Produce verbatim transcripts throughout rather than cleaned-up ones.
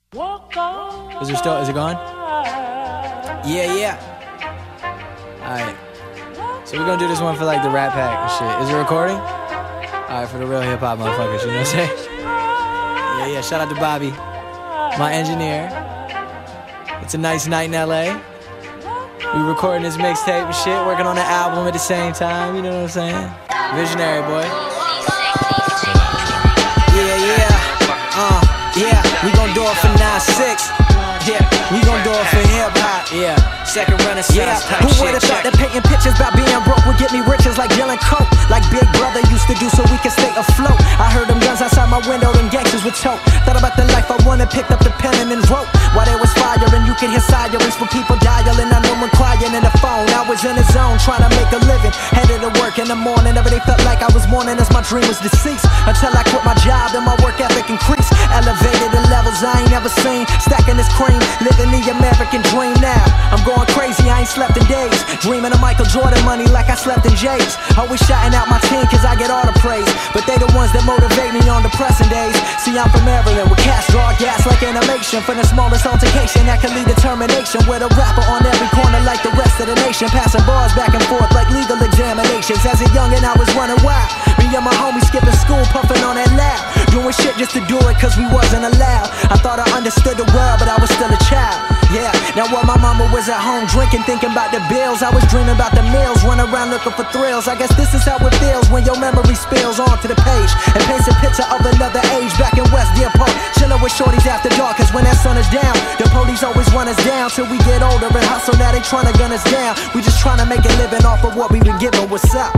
Is it still, is it gone? Yeah, yeah. Alright. So we're gonna do this one for like the Rat Pack and shit. Is it recording? Alright, for the real hip hop motherfuckers, you know what I'm saying? Yeah, yeah, shout out to Bobby, my engineer. It's a nice night in L A. We recording this mixtape and shit, working on the album at the same time, you know what I'm saying? Visionary, boy. Yeah, yeah, uh, yeah, we gon' do it for nine six. Yeah, we gon' do it for hip hop. Yeah, second renaissance type Who shit. would've thought that painting pictures about being broke would get me riches like Dylan Coke, like Big Brother used to do so we could stay afloat. I heard them guns outside my window, them gangsters would choke. Thought about the life I wanted, picked up the pen and then wrote. While there was fire and you could hear sirens for people dialing, I know one crying in the phone. I was in the zone trying to make a living, headed to work in the morning. Every day felt like I was mourning as my dream was deceased, until I quit my job and my work ethic increased. Elevated to levels I ain't never seen, stacking this cream, living the American dream now. I'm going crazy, I ain't slept in days, dreaming of Michael Jordan money like I slept in J's. Always shouting out my team cause I get all the praise, but they the ones that motivate me on depressing days. See, I'm from Maryland with cash, draw gas like animation. From the smallest altercation that can lead to termination, with a rapper on every corner like the rest of the nation, passing bars back and forth like legal examinations. As a youngin' I was running wild, me and my homies skipping school, puffing on that loud, doing shit just to do it cause we wasn't allowed. I thought I understood the world, but I was still a child. Yeah, now while my mama was at home drinking, thinking about the bills, I was dreaming about the meals, running around looking for thrills. I guess this is how it feels when your memory spills onto the page and paints a picture of another age back in West Deer Park, chilling with shorties after dark. Cause when that sun is down, the police always run us down till we get older and hustle. Now they trying to gun us down. We just trying to make a living off of what we been given. What's up?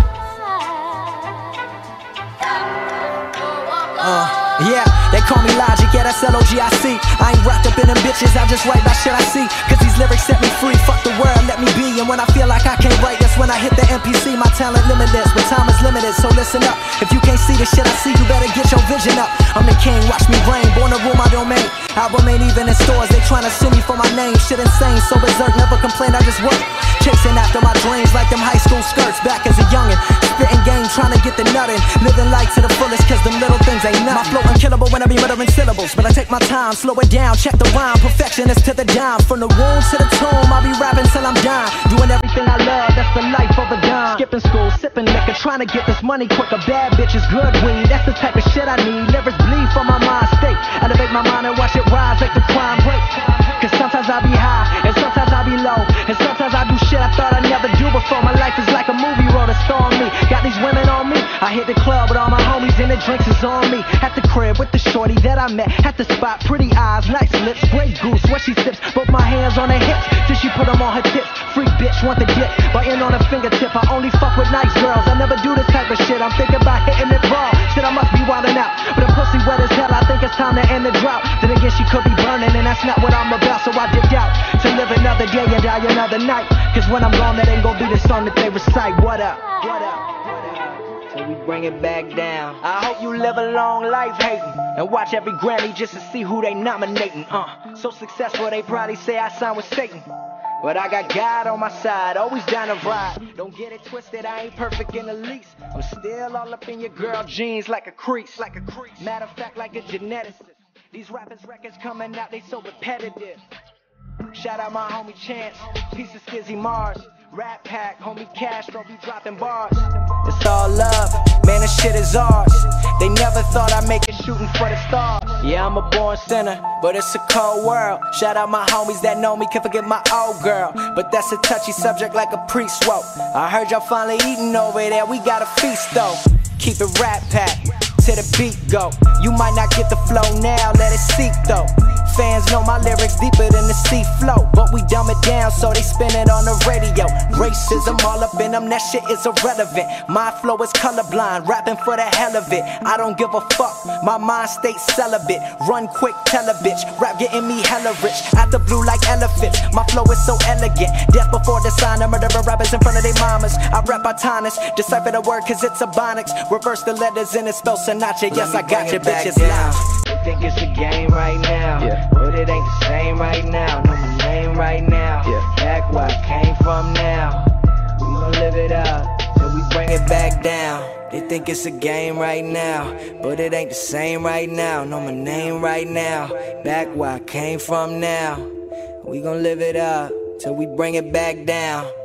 Uh, yeah, they call me Logic, yeah, that's L O G I C. I ain't wrapped up in them bitches, I just write about shit I see. Cause these lyrics set me free, fuck the world, let me be. And when I feel like I can't write, that's when I hit the N P C. My talent limitless, but time is limited, so listen up. If you can't see the shit I see, you better get your vision up. I'm the king, watch me reign, born to rule my domain. Album ain't even in stores, they tryna sue me for my name. Shit insane, so berserk, never complain, I just work. Chasing after my dreams like them high school skirts. Back as a youngin', spitting game, trying to get the nuttin'. Living life to the fullest, cause them little things ain't nothing. My flow unkillable when I be muttering syllables, but I take my time, slow it down, check the rhyme. Perfectionist to the dime, from the womb to the tomb, I'll be rapping till I'm dying. Doing everything I love, that's the life of a dime. Skipping school, sipping liquor, trying to get this money quicker. Bad bitches, good weed, that's the type of shit I need. Lyrics bleed from my mind state, elevate my mind and watch it rise like the crime rate. Cause sometimes I be high, and sometimes I be low, and sometimes I do shit I thought I'd never do before. My life is like a movie, wrote a star on me. Got these women on me, I hit the club with all my homies and the drinks is on me. At the crib with the shorty that I met, at the spot, pretty eyes, nice lips, great goose, where she sips. Both my hands on her hips, till she put them on her tips. Freak bitch, want the dip, biting on her fingertip. I only fuck with nice girls, I never do this type of shit. I'm thinking about hitting it raw, shit I must be wildin' out. But the pussy wet as hell, I think it's time to end the drought. Then again she could be burning, and that's not what I'm about. So I dipped out, to live another day and die another night. Cause when I'm gone, that ain't gon' be the song that they recite. What up? What up? So we bring it back down. I hope you live a long life hating, and watch every Grammy just to see who they nominating. Uh, so successful they probably say I signed with Satan, but I got God on my side, always down to ride. Don't get it twisted, I ain't perfect in the least. I'm still all up in your girl jeans like a crease, like a crease. Matter of fact, like a geneticist. These rappers' records coming out, they so repetitive. Shout out my homie Chance, piece of Skizzy Mars, Rat Pack, homie Castro be dropping bars. It's all love, man, this shit is ours. They never thought I'd make it shooting for the stars. Yeah, I'm a born sinner, but it's a cold world. Shout out my homies that know me, can't forget my old girl. But that's a touchy subject like a priest woke. I heard y'all finally eating over there, we got a feast though. Keep it Rat Pack, to the beat go. You might not get the flow now, let it seep though. Fans know my lyrics deeper than the sea flow, but we dumb it down so they spin it on the radio. Racism all up in them, that shit is irrelevant. My flow is colorblind, rapping for the hell of it. I don't give a fuck, my mind stays celibate. Run quick, tell a bitch, rap getting me hella rich. Out the blue like elephants, my flow is so elegant. Death before the sign, I'm murdering rappers in front of their mamas. I rap autonomous, decipher the word cause it's ebonics. Reverse the letters and it spells Sinatra. Yes, I got you bitches loud. Think it's a game right now, yeah, but it ain't the same right now. Know my name right now, yeah, back where I came from now. We gon' live it up till we bring it back down. They think it's a game right now, but it ain't the same right now. Know my name right now, back where I came from now. We gon' live it up till we bring it back down.